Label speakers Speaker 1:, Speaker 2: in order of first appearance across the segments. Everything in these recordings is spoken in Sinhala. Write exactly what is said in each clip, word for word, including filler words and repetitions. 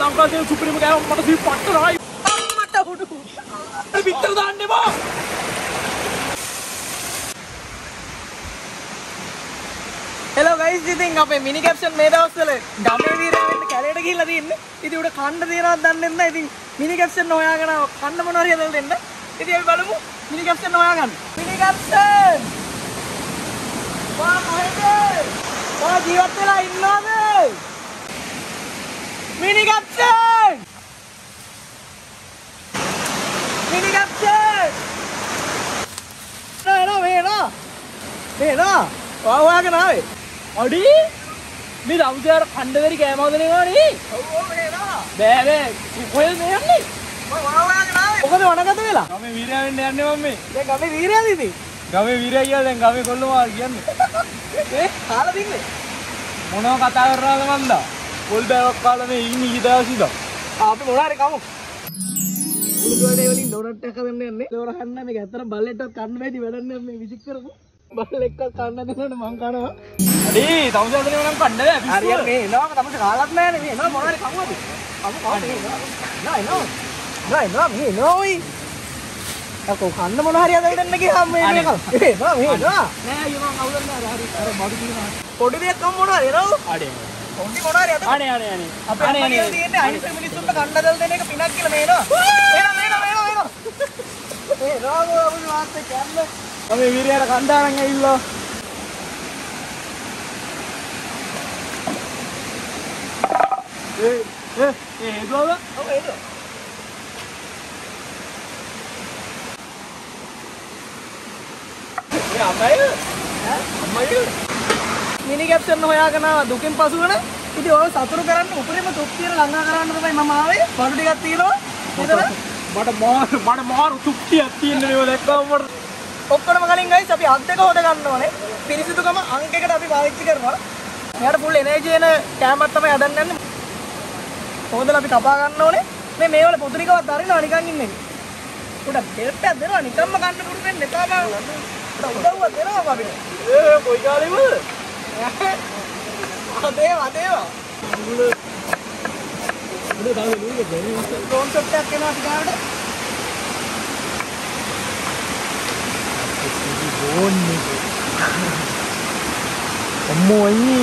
Speaker 1: ලංකාවේ සුපිරිම කෑම මට සීප් පට්ටරයි. මට හුඩු. පිටර දාන්න එපා. Hello guys, ඉතින් අපේ මිනි කැප්ෂන් මේ දවස්වල ගමේ වීරයන් වෙන්න කැලේට ගිහිල්ලා තියෙන්නේ. ඉතින් උඩ කන්න දෙනවද දන්නේ නැහැ. ඉතින් මිනි කැප්ෂන් හොයාගෙන කන්න මොනවා හරි හදලා දෙන්න. ඉතින් අපි බලමු මිනි කැප්ෂන් හොයාගන්න. Mini caption. වා කොහෙද? වා ජීවත් වෙලා ඉන්නවද? Mini caption. Mini caption. නෑ නෑ වේනා. වේනා. වා හොයාගෙන ආවේ. අඩි මේ දවසට කණ්ඩවැරි කෑම හදනවා නේ. ඔව් ඔව් නේනවා. බෑ බෑ කොහෙද මේ යන්නේ? මම වාවාගෙන ආවේ. මොකද වණගත වෙලා? ගමේ වීරයා වෙන්න යන්නේ මම මේ. දැන් ගමේ වීරයාද ඉතින්? ගමේ වීරයා කියලා දැන් ගමේ කොල්ලෝ මාල් කියන්නේ. ඒ කාලා දින්නේ. මොනව කතා කරනවද මන්දා? පොල් බෑවක් කාලා මේ ඉන්නේ ඊදවසින්ද. අපි මොනවා හරි කමු. උළුගොඩේ වලින් ඩොනට් එකක් හදන්න යන්නේ. ඒක හන්න මේක ඇත්තට බල්ලෙක්වත් කන්න බැරි වැඩක් නෑ මේ විසික් කරපු. බල්ලෙක්ව කන්න දෙනවනේ මං කනවා. අඩි තවුසන් දෙනේ නම් කන්න බෑ. හරියට මේ එනවාම තමයි කාලක් නෑනේ මේ එනවා මොනවා හරි කමුවද? කමු කමු නෑ නෝ. නෑ නෝ මේ නෝයි. අකෝ කන්න මොනවා හරි හදලා දෙන්න ගියාම මේ මේක. ඒ නෝ මේ නෝ. නෑ අයියෝ මං අවුලක් නෑ හරි. අර බඩු දිනවා. පොඩි දෙයක් කම මොනවා හරි නෝ. අඩේ. පොඩි මොනවා හරි අද. අනේ අනේ අනේ. අපි අනේ අනේ තියෙන්නේ අනිත් මිනිස්සුන්ට කන්න දල් දෙන එක පිනක් කියලා මේනවා. මේනවා මේනවා මේනවා මේනවා. ඒ රාගෝ අපේ වාස්තේ කන්න. අපි වීරයාට කණ්ඩායම් ඇවිල්ලා ඒ ඒ ඒ දුවද? ඔව් ඒක. ඒ අම්මයි ඈ අම්මයි මිනි කැප්ෂන් හොයාගෙන දුකින් පසුවන ඉතින් ඔය සතුරු කරන්න උපරිම තෘප්තිය ළඟා කරන්න තමයි මම ආවේ. බඩු ටිකක් තියෙනවා. මෙතන මට මාර මට මාර තෘප්තියක් තියෙන මේව දැක්කම මට ඔක්කොම කලින් ගයිස් අපි අත් දෙක හොද ගන්න ඕනේ. පිරිසිදුකම අංකයකට අපි පාවිච්චි කරනවා. මෙයාට ෆුල් එනර්ජි එන කැමරක් තමයි හදන්න යන්නේ. හොදලා අපි කපා ගන්න ඕනේ. මේ මේවල පොතු ටිකවත් අරිනවා නිකන් ඉන්නේ. උඩ දෙල්පයක් දෙනවා නිකම්ම ගන්න පුරු වෙන්න එපා බං. උඩ උදව්වක් දෙනවා අපිට. ඒ කොයි කාලෙම? අදේව අදේව. උඩ උඩ දාලා නුඹ බැරි කොන්සෙප්ට් එකක් එනවා ටිකාට. ඕන්නේ අම්මෝයි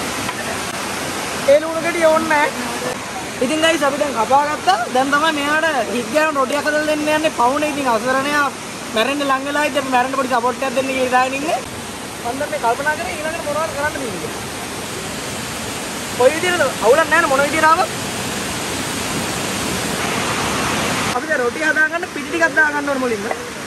Speaker 1: ඒ ලුණු ගෙඩිය ඕනේ නැහැ. ඉතින් ගයිස් අපි දැන් කපා ගත්තා. දැන් තමයි මෙයාට හිට ගෑන රොටියක් හදලා දෙන්න යන්නේ. පවුනේ ඉතින් අවසරණයා මැරෙන්න ලඟ වෙලා ඉතින් අපි මැරෙන්න පොඩි සපෝට් එකක් දෙන්න කියලා ඉඳාගෙන ඉන්නේ. මම දැන් මේ කල්පනා කරේ ඊළඟට මොනවද කරන්න තියෙන්නේ. කොයි විදිහටද අවුලක් නැහැ මොන විදිහට ආවොත් අපි දැන් රොටිය හදාගන්න පිටි ටිකක් දාගන්න ඕනේ මුලින්ම.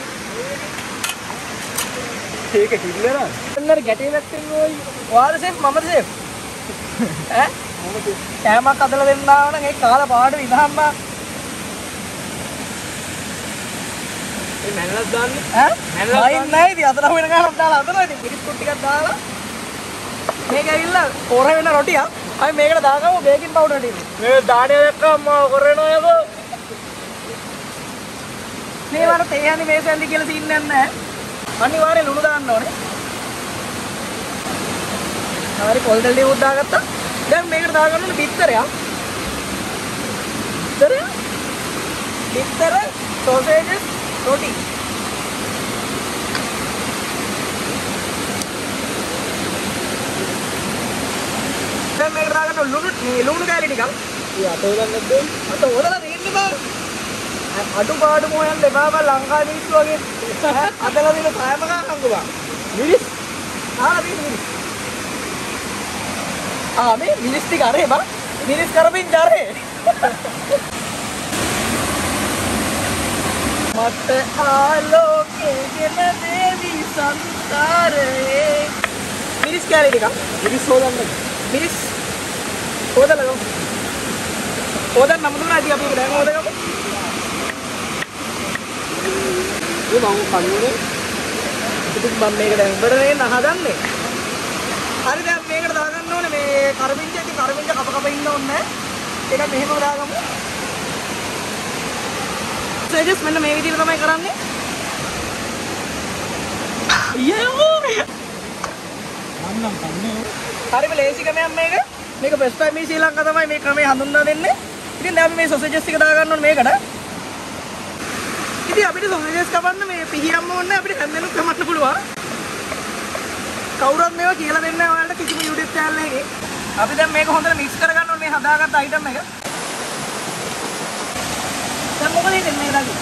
Speaker 1: ඒක කිල්ලර අන්නර ගැටේ වැක්කෙන් ඕයි ඔයාලා සේෆ් මමද සේෆ් ඈ මම කෑමක් අදලා දෙන්න ආව නම් ඒක කාලා පාඩු ඉඳහම්ම ඒ මැනලස් දාන්නේ ඈ මැනලස් දාන්නේ නැහැ ඉතින් අතන වෙන කාලක් දාලා අතන ඉතින් පිරිත් කුට් ටිකක් දාලා මේක ඇවිල්ලා කොර වෙන රොටියක් අපි මේකට දාගමු බේකින් පවුඩර් ටික මේ දාඩේ දැක්කම කොර වෙනවා යකෝ මේ වල තේ යන්නේ මේ සැන්දි කියලා තින්නේ නැහැ අනිවාර්යෙන් ලුණු දාන්න ඕනේ. හරි පොල් දෙල් ටික දාගත්තා. දැන් මේකට දාගන්න ඕනේ බිත්තරයක්. බිත්තර බිත්තර සෝසේජස් රොටි. දැන් මේකට දාගන්න ලුණු ලුණු කෑලි ටිකක්. ඒ අත හොදන්න නැද්ද? අත හොදලා දෙන්න බෑ. අඩු පාඩු මොයන් දෙපා බල ලංකාවේ මිනිස්සු වගේ අදලා දින කායම ගන්නකෝ බං මිනිස් ආ මේ මිනිස් ආ මේ මිනිස් ටික අරේ බං මිනිස් කරමින් ජරේ මට ආලෝකේ ගෙන දේවි සංසාරේ මිනිස් කැලේ ටික මිනිස් හොදන්න මිනිස් හොදලා ගමු හොදන්න නම් දුන්නා ඉතින් අපි දැන් හොදගමු ये मांगो खाने ඉතින් මම මේක දැන් උඹට නේ නහදන්නේ. හරි දැන් මේකට දාගන්න ඕනේ මේ කරමින්ජ ඉතින් කරමින්ජ කප කප ඉන්න ඕනේ නැහැ. ඒක මෙහෙම දාගමු. සජස් මෙන්න මේ විදිහට තමයි කරන්නේ. අයියෝ මම නම් කන්නේ. හරිම ලේසි ක්‍රමයක් මේක. මේක බෙස්ට් ටයිම් මේ ශ්‍රී ලංකාව තමයි මේ ක්‍රමය හඳුන්වා දෙන්නේ. ඉතින් දැන් අපි මේ සොසේජස් ටික දාගන්න ඕනේ මේකට. ඉතින් අපිට සොසේජස් කපන්න මේ පිහියම්ම ඕනේ අපිට හැන්දෙනුත් කමන්න පුළුවන්. කවුරුත් මේවා කියලා දෙන්නේ නැහැ ඔයාලට කිසිම YouTube channel එකේ. අපි දැන් මේක හොඳට මික්ස් කරගන්න ඕනේ මේ හදාගත්ත item එක. දැන් මොකද හිතන්නේ මේක දාගන්න?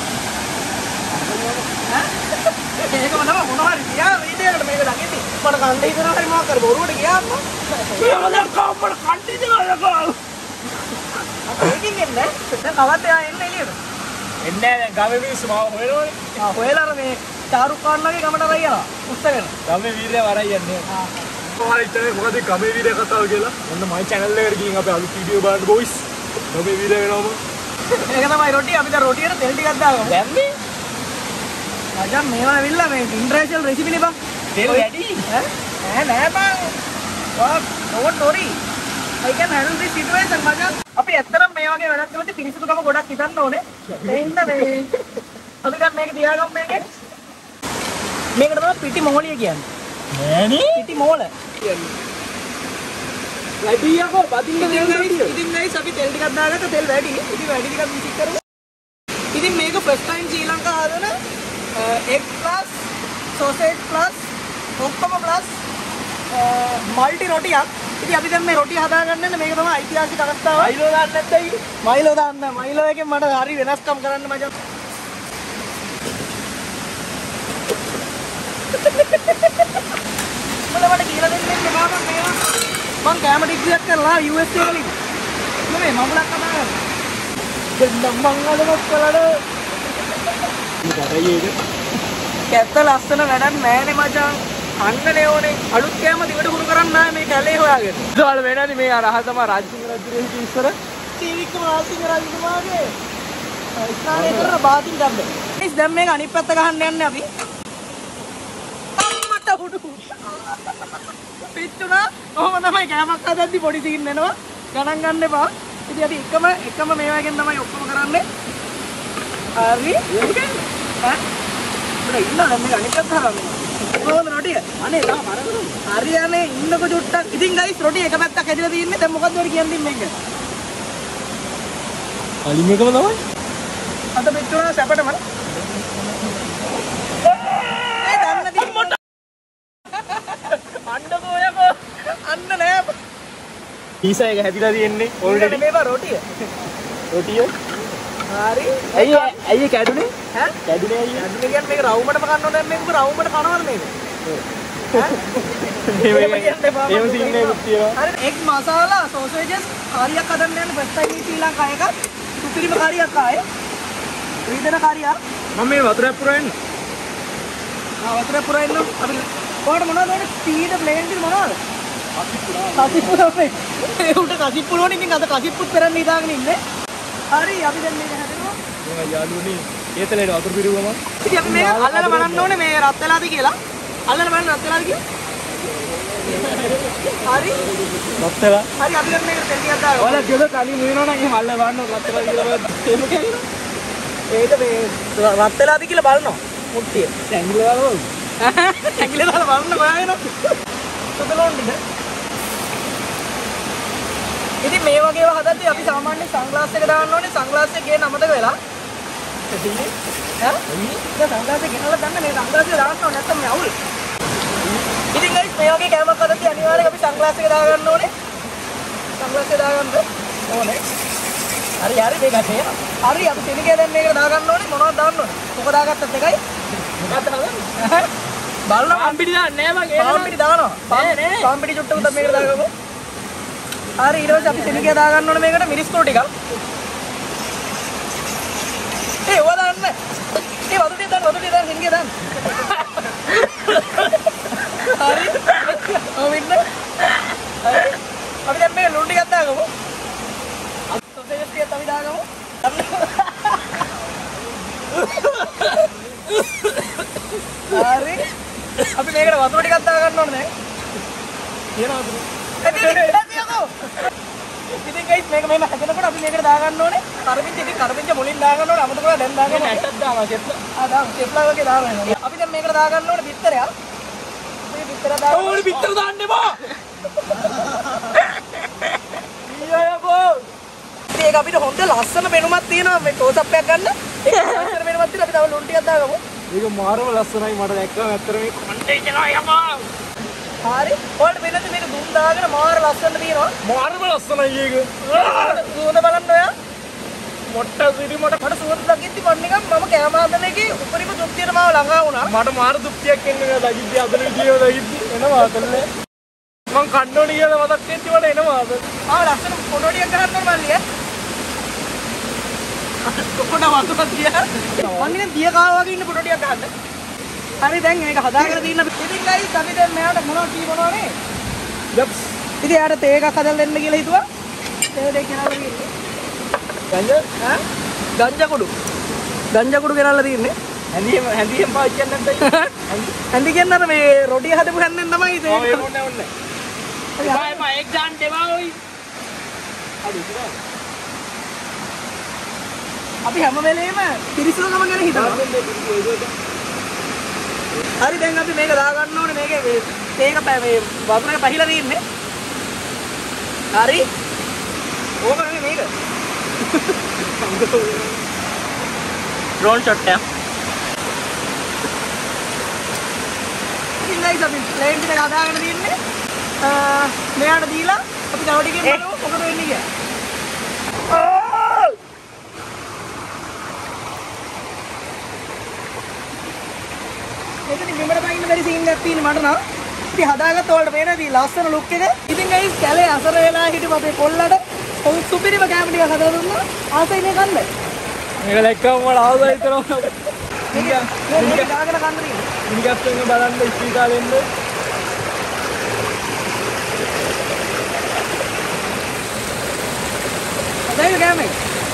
Speaker 1: ඈ? ඒක මොනවා මොනවා හරි ගියා වීඩියෝ එකට මේක දාගෙන්නේ. මට කණ්ඩේ ඉතන හරි මොකක් කර බොරුවට ගියා අම්මා. මේක දැන් කවුරුත් කණ්ඩේ දෙනවා යකෝ. ඒකින් එන්නේ දැන් කවද්ද එයා එන්නේ එළියට? එන්නේ දැන් ගමේ මිනිස්සු මාව හොයනෝනේ. ආ හොයලා අර මේ ශාරුක් ඛාන් වගේ ගමට අරයි යනවා. උස්සගෙන. ගමේ වීරයා වරයි යන්නේ. ආ.
Speaker 2: කොහොමද ඉතින් මොකද ගමේ වීරයා කතාව කියලා? ඔන්න මයි channel එකට ගිහින් අපි අලුත් වීඩියෝ බලන්න boys. ගමේ වීරයා වෙනවම.
Speaker 1: ඒක තමයි රොටි අපි දැන් රොටියට තෙල් ටිකක් දාගමු. දැම්මේ? මචං මේවා ඇවිල්ලා මේ ඉන්ටර්නැෂනල් රෙසිපි නේ බං. තෙල් වැඩි ඈ? නෑ නෑ බං. වා don't worry. I can handle this situation මචං. අපි ඇත්තටම මේ වගේ වැඩක් කරද්දි පිරිසිදුකම ගොඩක් හිතන්න ඕනේ. ඒ හින්දා මේ අපි දැන් මේක තියාගමු මේකේ. මේකට තමයි පිටි මොහොලිය කියන්නේ. නෑනේ. පිටි මොහොල කියන්නේ. ලැබියකෝ බදින්න දෙන්නේ. ඉතින් ගයිස් අපි තෙල් ටිකක් දාගත්ත තෙල් වැඩි. ඉතින් වැඩි ටිකක් මික්ස් කරමු. ඉතින් මේක ෆස්ට් ටයිම් ශ්‍රී ලංකා ආදන egg plus sausage plus ඔක්කොම plus multi රොටියක්. ඉතින් අපි දැන් මේ රොටිය හදාගන්න මේක තමයි ඓතිහාසික අවස්ථාව. මයිලෝ දාන්න නැත්නම් මයිලෝ දාන්න. මයිලෝ එකෙන් මට හරි වෙනස්කම් කරන්න මචං. මම මට කියලා දෙන්නේ නෑ මම මේවා මං කැම ඩිග්‍රියක් කරලා U S A වලින් නෙමෙයි මමුලක් කතා කරනවා දෙන්න මං අද මොකලද
Speaker 2: ඉතින්
Speaker 1: කැත්ත ලස්සන වැඩක් නෑනේ මචං අන්නනේ ඕනේ අලුත් කැම දිවට හුරු කරන්න නෑ මේ කැලේ හොයාගෙන ඒවල වෙනනේ මේ අර අහතම රාජසිංහ රජුගේ ඉස්සර ටීවික්කම රාජසිංහ රජතුමාගේ ස්නානය කරලා බාතින් ගන්න ඉතින් දැන් මේක අනිත් පැත්ත ගහන්න යන්නේ අපි පිටුනා ඔහොම තමයි කෑමක් හදද්දි පොඩි සීන් එනවා ගණන් ගන්න එපා. ඉතින් අපි එකම එකම මේවාගෙන් තමයි ඔක්කොම කරන්නේ. හරි. ඈ? මොකද ඉන්න දැන් මේක අනිත් පැත්ත හරවන්න. කොහොමද රොටිය? අනේ තා මරගමු. හරියනේ ඉන්නකො චුට්ටක්. ඉතින් ගයිස් රොටිය එක පැත්තක් හැදිලා තියෙන්නේ. දැන් මොකද්ද ඔය කියන්නේ මේක?
Speaker 2: අලින් එකම තමයි.
Speaker 1: අද පිටුනා සැපටම. ඒ දන්න දින් අන්න නෑ
Speaker 2: පීසා එක හැදිලා තියෙන්නේ ඕල්රෙඩි
Speaker 1: මේක රොටිය
Speaker 2: රොටිය
Speaker 1: හරි
Speaker 2: ඇයි ඇයි කැඩුනේ
Speaker 1: ඈ
Speaker 2: කැඩුනේ ඇයි
Speaker 1: කැඩුනේ කියන්නේ මේක රවුමටම කන්න ඕනේ මේක රවුමට කනවද මේක
Speaker 2: ඈ මේක සීන් එකක් තියෙනවා
Speaker 1: හරි එග් මසාලා සෝසේජස් කාරියක් හදන්න යන ෆස්ට් ටයිම් ශ්‍රී ලංකා එක සුපිරිම කාරියක් ආයේ විදන කාරියක්
Speaker 2: මම මේ වතුරක් පුරවෙන්න
Speaker 1: ආ වතුරක් පුරවෙන්න අපි කොහොමද මොනවද ඕනේ ස්පීඩ් බ්ලෙන්ඩ් මොනවද කසිප්පු ඒ උට කසිප්පු වුණා ඉතින් අද කසිප්පුත් කරන්න ඉඳාගෙන ඉන්නේ. හරි අපි දැන් මේක හැදෙනවා.
Speaker 2: මේ යාළුවනේ ඒතලේ වතුර පිරුවම.
Speaker 1: ඉතින් අපි මේක අල්ලලා බලන්න ඕනේ මේ රත් වෙලාද කියලා. අල්ලලා බලන්න රත් වෙලාද කියලා. හරි.
Speaker 2: රත් වෙලා.
Speaker 1: හරි අපි දැන් මේක තෙල් ටිකක් දාගමු.
Speaker 2: ඔයාලා ගෙද කලින් වෙනවනම් එහෙම අල්ලලා බලන්න රත් වෙලා කියලා එහෙම කියනවා.
Speaker 1: ඒක මේ රත් වෙලාද කියලා බලනවා. මුට්ටිය.
Speaker 2: ඇඟිල්ල දාලා බලන්න.
Speaker 1: ඇඟිල්ල දාලා බලන්න කොහා වෙනවද? සුදලොන්ඩිද? ඉතින් මේ වගේ ඒවා හදද්දී අපි සාමාන්‍යයෙන් සන්ග්ලාස් එක දාන්න ඕනේ සන්ග්ලාස් එක ගේන්න අමතක වෙලා එතිනේ ඈ දැන් සන්ග්ලාස් එක ගෙනල්ලා ගන්න මේ සන්ග්ලාස් එක දාන්න ඕනේ නැත්නම් මේ අවුල් ඉතින් ගයිස් මේ වගේ කැමක් හදද්දී අනිවාර්යයෙන් අපි සන්ග්ලාස් එක දාගන්න ඕනේ සන්ග්ලාස් එක දාගන්න ඕනේ හරි හරි මේක තේරෙනවා හරි අපි තෙනිකේ දැන් මේක දාගන්න ඕනේ මොනවද දාන්න ඕනේ මොක දාගත්තත් එකයි මොකක්ද නේද බලන්න පාම්පිටි දාන්නේ නෑ මගේ පාම්පිටි දානවා නෑ නෑ පාම්පිටි චුට්ටකුත් මේකට දාගමු හරි ඊට පස්සේ අපි සෙනගිය දාගන්න ඕනේ මේකට මිරිස් කුඩු ටිකක්. ඒ ඔය දාන්න. ඒ වතුර ටික දාන්න වතුර ටික දාන්න සෙනගිය දාන්න. හරි. ඔව් ඉන්න. හරි. අපි දැන් මේක ලුණු ටිකක් දාගමු. සොසේජ් ටිකක් අපි දාගමු. හරි. අපි මේකට වතුර ටිකක් දාගන්න ඕනේ දැන්.
Speaker 2: තියනවාද?
Speaker 1: ඉතින් ගයිස් මේක මෙහෙම හැදෙනකොට අපි මේකට දාගන්න ඕනේ කරපිංච ඉතින් කරපිංච මුලින් දාගන්න ඕනේ අමතක කරලා දැන් දාගන්න නැට්ටක් දානවා චෙප්ලා ආ දාමු චෙප්ලා වගේ දානවා අපි දැන් මේකට දාගන්න ඕනේ බිත්තරයක් මේ බිත්තර දාගන්න
Speaker 2: ඕනේ බිත්තර දාන්න එපා
Speaker 1: ඊයෝ බෝ ඉතින් ඒක අපිට හොඳ ලස්සන මෙනුමක් තියෙනවා මේ ක්ලෝස් අප් එකක් ගන්න. ඒක ලස්සන මෙනුමක් තියෙනවා අපි තව ලුණු ටිකක් දාගමු.
Speaker 2: ඒක මාරම ලස්සනයි මට දැක්කම ඇත්තට මේ කන්ටෙන්ට් එක යපා.
Speaker 1: හරි. ඔයාලට වෙනද මේක දුම් දාගෙන මාර ලස්සන තියෙනවා.
Speaker 2: මාරම ලස්සනයි ඒක.
Speaker 1: සුවඳ බලන්න ඔයා.
Speaker 2: මොට්ට සිරි මට
Speaker 1: මට සුවඳ දකිද්දි මම නිකන් මම කැම හදන එකේ උපරිම තෘප්තියට මාව ළඟා වුණා.
Speaker 2: මට මාර තෘප්තියක් එන්නේ නෑ දකිද්දි අදන විදියව දකිද්දි එනවා අතල්ලේ. මං කන්න ඕනේ කියලා මතක් වෙච්ච මට එනවා අද.
Speaker 1: ආ ලස්සන ෆොටෝ ටිකක් ගන්න ඕන මල්ලිය. කොහොමද වතුර තියා? මම නිකන් දිය කාව වගේ ඉන්න ෆොටෝ ටිකක් ගන්න. හරි දැන් මේක හදාගෙන තියෙන ඉතින් ගයිස් අපි දැන් මෙයාට මොනවද කී මොනවනේ?
Speaker 2: යප්ස්.
Speaker 1: ඉතින් යාට තේ එකක් හදලා දෙන්න කියලා හිතුවා. තේ දෙක ගෙනල්ලා තියෙන්නේ. ගංජා ඈ? ගංජා කුඩු. ගංජා කුඩු ගෙනල්ලා තියෙන්නේ.
Speaker 2: හැඳියෙන් හැඳියෙන් පාවිච්චි කරන්න නැද්ද?
Speaker 1: හැඳි කියන්නේ අර මේ රොටි හදපු හැන්දෙන් තමයි තේ.
Speaker 2: ඔව් ඒක ඕනේ ඕනේ.
Speaker 1: भाई मैं एक जान देवा हुई अभी හැම වෙලේම පිරිසිදුකම ගැන හිතනවා. හරි දැන් අපි මේක දා ගන්න ඕනේ මේකේ මේක මේ වතුරේ පහිලා තියෙන්නේ. හරි. ඕක නෙමෙයි මේක. ඩ්‍රෝන් ෂොට් එක. ඉතින් guys අපි ප්ලේන් එක හදාගෙන තියන්නේ. මෙයාට දීලා අපි තව ටිකකින් බලමු මොකද වෙන්නේ කියලා. මේකනේ මෙමර බයින්න බැරි සීන් එකක් තියෙන්නේ මට නම්. ඉතින් හදාගත්ත වලට පේනදී ලස්සන ලුක් එක. ඉතින් ගයිස් කැලේ අසර වෙලා හිටපු අපේ කොල්ලට කොහොම සුපිරිම කැම ටිකක් හදලා දුන්නා. ආසයි මේ කන්න.
Speaker 2: මේක දැක්කම මට ආවයි හිතනවා.
Speaker 1: මේක මේක දාගෙන කන්න තියෙනවා.
Speaker 2: මිනිගස් එක බලන්න ඉස්පීතාලෙන්න.
Speaker 1: දැන් ගෑමේ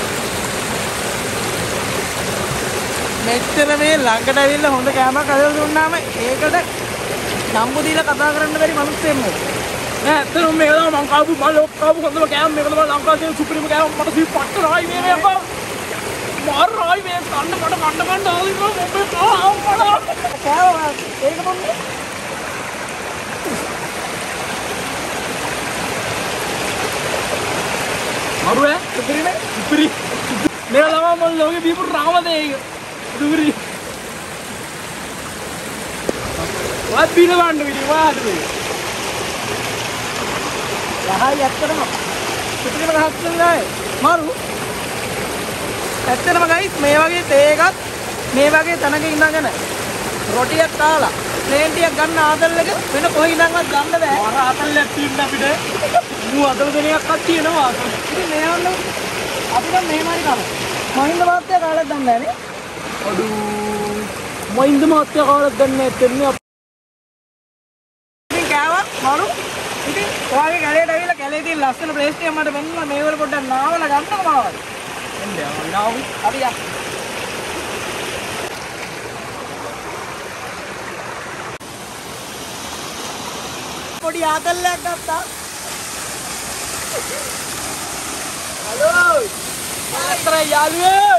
Speaker 1: මෙච්චර මේ ළඟට ඇවිල්ලා හොඳ කෑමක් හදලා දුන්නාම ඒකට නම්බු දීලා කතා කරන්න බැරි මිනිස්සෙක් නෑ.
Speaker 2: නෑ ඇත්තටම මේක තමයි මං කාපු මම ලොක් කාපු හොඳම කෑම මේක තමයි ලංකාවේ තියෙන සුපිරිම කෑම මට සී පට්ට රායි මේ මේක. මාර රායි මේ කන්න මට කන්න කන්න ආවිම මොකද ආවම
Speaker 1: කෑව ඒක මොන්නේ?
Speaker 2: මරුවේ සුපිරිම සුපිරි මේක තමයි මම ලෝකේ බීපු රාම දෙයක. සුපිරි. වත් බිනවන්න විදි වාද මේ.
Speaker 1: යහයි ඇත්තටම සුපිරිම ගහක්න්නේ මාරු. ඇත්තටම ගයිස් මේ වගේ තේ එකක් මේ වගේ තැනක ඉඳගෙන රොටියක් කාලා ප්ලේන් ටිකක් ගන්න ආදල්ලක වෙන කොහේ ඉඳන්වත් ගන්න බෑ.
Speaker 2: අර ආතල්ලක් තියෙන අපිට මූ අතල දෙනයක්වත් තියෙනවා.
Speaker 1: ඉතින් මේ වන්න අපි දැන් මෙහෙමයි කරමු. මහින්ද මාත්‍යා කාලයක් දන්නේ නැහැ නේ.
Speaker 2: අඩු මහින්ද මාත්‍යා කාලයක් දන්නේ නැත්නම්
Speaker 1: ඉතින් කෑවා මාරු. ඉතින් ඔයාගේ කැලේට ඇවිල්ලා කැලේ තියෙන ලස්සන ප්ලේස් ටික මට වෙන්නවා මේ වල පොඩ්ඩක් නාවලා ගන්නකො මාවල්.
Speaker 2: එන්නේ ආවි
Speaker 1: අපි යා. පොඩි ආතල්ලයක් ගත්තා. හලෝ.
Speaker 2: අතර යාළුවෝ.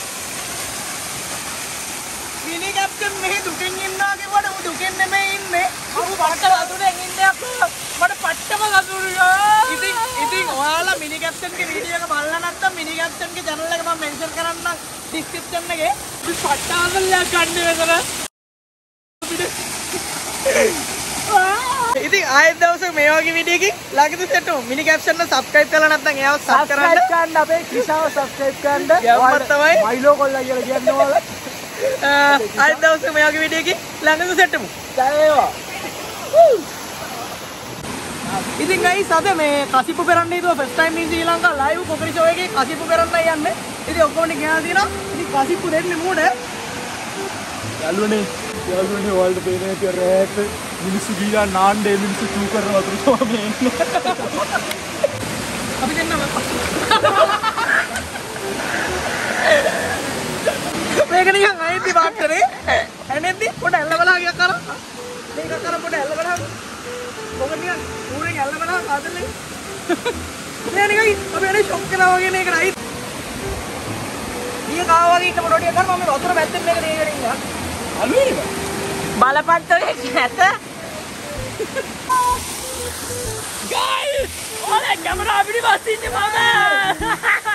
Speaker 1: මිනි කැප්ටන් මෙහි දුකින් ඉන්නවා කිව්වට ඌ දුකින් නෙමෙයි ඉන්නේ. අරු බරට වතුරෙන් ඉන්නේ අප්පා. මට පට්ටම ගතුරුයෝ. ඉතින් ඉතින් ඔයාලා මිනි කැප්ටන්ගේ වීඩියෝ එක බලලා නැත්නම් මිනි කැප්ටන්ගේ channel එක මම මෙන්ෂන් කරන්නම් description එකේ.
Speaker 2: අපි පට්ටාදල්ලයක් ගන්න වෙනද?
Speaker 1: ඉතින් ආයෙත් දවසක මේ වගේ වීඩියෝ එකකින් ළඟට සෙට් වෙමු. මිනි කැප්ෂන් එක subscribe කරලා නැත්නම් එයාව sub කරන්න.
Speaker 2: subscribe කරන්න අපේ ක්‍රිෂාව subscribe කරන්න.
Speaker 1: යම්මත් තමයි
Speaker 2: මයිලෝ කොල්ලා කියලා කියන්නේ ඔයාලා.
Speaker 1: ආයෙත් දවසක මේ වගේ වීඩියෝ එකකින් ළඟට සෙට් වෙමු.
Speaker 2: ජය වේවා.
Speaker 1: ඉතින් guys අද මේ කසිප්පු පෙරන්න හිතුවා first time in Sri Lanka live කොකරි show එකේ කසිප්පු පෙරන්නයි යන්නේ. ඉතින් ඔක්කොම ගෙනලා තියෙනවා. ඉතින් කසිප්පු දෙන්නේ මූඩ.
Speaker 2: යාළුවනේ යාළුවනේ ඔයාලට පේන්නේ නැති රෑට මිනිස්සු ගිහලා නාන්නේ මිනිස්සු චූ කරන වතුර තමයි එන්නේ.
Speaker 1: අපි දෙන්නම. මේක නිකන් අයිති බාක්කනේ. ඇනෙද්දි පොඩ ඇල්ල බලහා ගියා කරා. මේක කරා පොඩ ඇල්ල බලහා. මොකද නිකන් ඌරෙන් ඇල්ල බලහා ආදලේ. මේ නිකන් අපි එනේ ෂොක් කරනවා වගේ නේ කරා. ඊය කාව වගේ ඉන්න පොඩ ටික කරා මම වතුර පැත්තෙන් මේක දෙගෙන ඉන්නවා.
Speaker 2: අලුවේද?
Speaker 1: බලපත්තරේ නැත.
Speaker 2: Guys! ඔයාලා කැමරා පිටිපස්සේ ඉන්නේ මම.